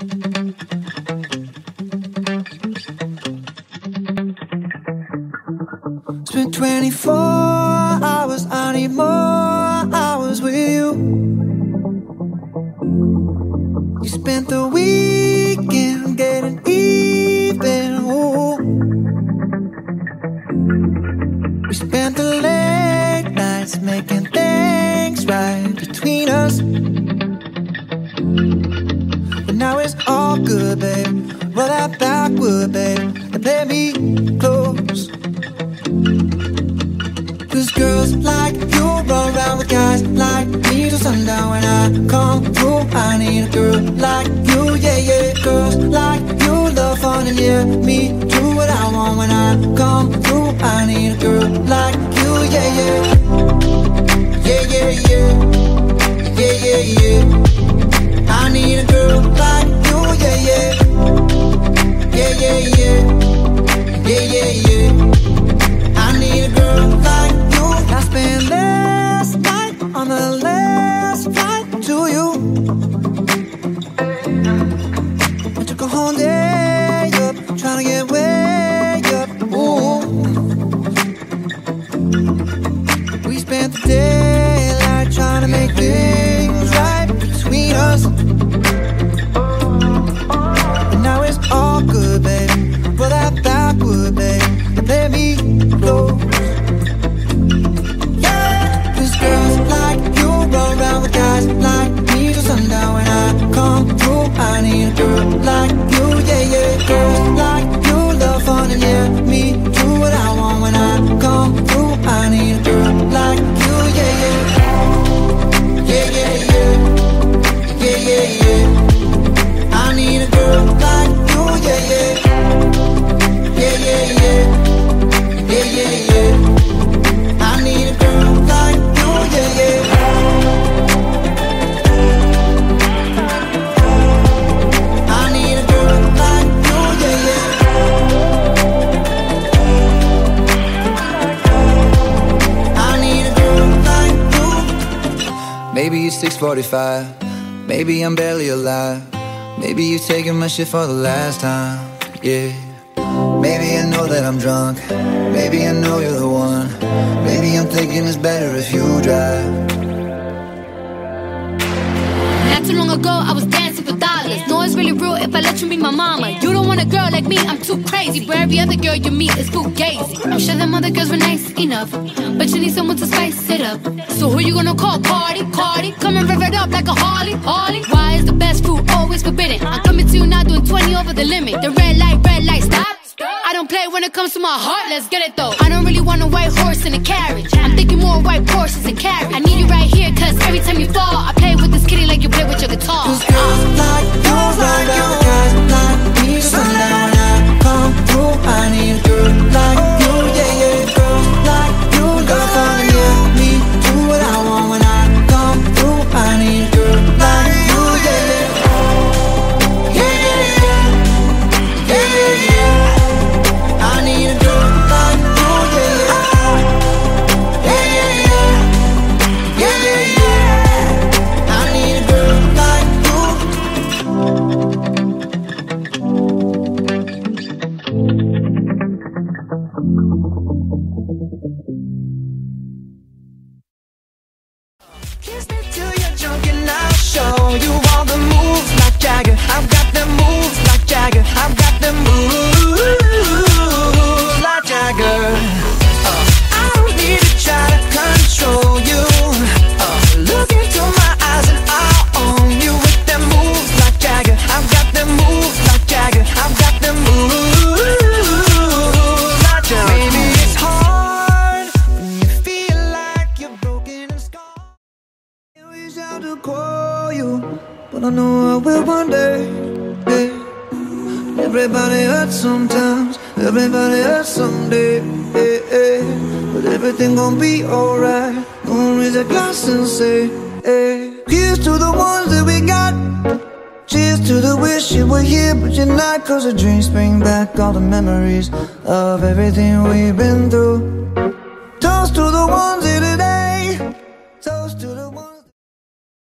It's been 24 hours, I need more hours with you. You spent the weekend getting even, ooh. We spent the late nights making things right between us. But now it's all good, babe. Roll that Backwood, babe, and play me close. Cause girls like you run around with guys like me till sundown. When I come through, I need a girl like you, yeah, yeah. Girls like you love fun and yeah, me do what I want. When I come through, I need a girl like you, yeah, yeah. Yeah, yeah, yeah. Yeah, yeah, yeah. I need a girl like you, yeah, yeah. Yeah, yeah, yeah. Yeah, yeah, yeah. I need a girl like you. I spent last night on the last flight to you. I took a whole day up, trying to get way up, ooh. We spent the daylight trying to make things right between us. But now it's all good, baby. Roll that Backwood, baby, and play me close. Girls like you run around with guys like me till sundown. When I come through, I need a girl like you, yeah, yeah. Girls like you love fun and yeah, me do what I want. When I come through, I need a girl like you, yeah, yeah. Yeah, yeah, yeah. Yeah, yeah, yeah. I need a girl like you, yeah, yeah. Yeah, yeah, yeah. Yeah, yeah, yeah. I need a girl like you, yeah, yeah. I need a girl like you, yeah, yeah. I need a girl like you. Maybe it's 6:45. Maybe I'm barely alive. Maybe you're taking my shit for the last time, yeah. Maybe I know that I'm drunk. Maybe I know you're the one. Maybe I'm thinking it's better if you drive. Not too long ago, I was dancing for dollars. No, it's really real if I let you be my mama. You don't want a girl like me, I'm too crazy. Where every other girl you meet is fugazi. I'm sure them other girls were nice enough, but you need someone to spice it up. So who you gonna call? Cardi, Cardi. Come and rev it up like a Harley, Harley. Why is the best fruit always forbidden? I'm coming to you now doing 20 over the limit. The red light, stop. I don't play when it comes to my heart, let's get it though. I don't really want a white horse in a carriage. I'm thinking more white horses and carriage. I need you right here, cause every time you fall, I play with this kitty like you play with your guitar. Cause girls like you run around with guys like me till sundown. When I come through, I need a girl like you, yeah, yeah. Girls like you love fun and yeah, me do what I want. When I come through, I need a girl like you, yeah, yeah. Yeah, yeah, yeah. Yeah, yeah, yeah. I need a girl like you, yeah, yeah. Yeah, yeah, yeah. Yeah, yeah, yeah. I need a girl like you. Kiss me till you're drunk and I'll show you all the moves like Jagger. I've got the moves like Jagger. I've got the moves like Jagger. I don't need to try to control you. Look into my eyes and I'll own you with them moves like Jagger. I've got them moves like Jagger. I've got them moves like Jagger. Maybe it's hard when you feel like you're broken and scarred. I wish I could call you, but I know I will one day, yeah. Everybody hurts sometimes, everybody hurts someday, yeah, yeah. But everything gon' be alright. Gonna raise a glass and say, hey. Here's to the ones that we got. Cheers to the wish you were here but you're not. Cause the dreams bring back all the memories of everything we've been through. Toast to the ones here today.